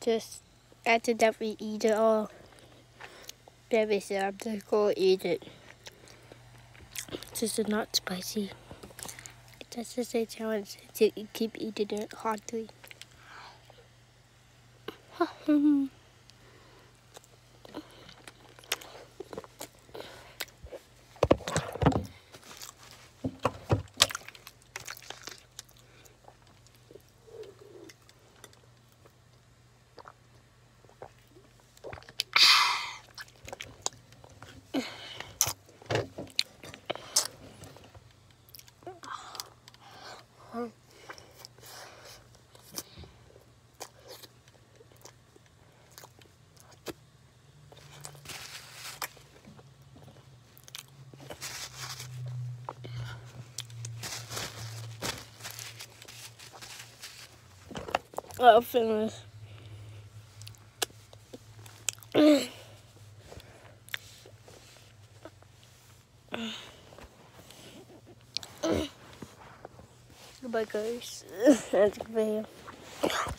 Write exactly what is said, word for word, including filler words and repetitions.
just accidentally eat it all. Baby said I'm just gonna eat it. This is not spicy. That's just a challenge to keep eating it hardly. I'll finish. Goodbye, guys. That's a video.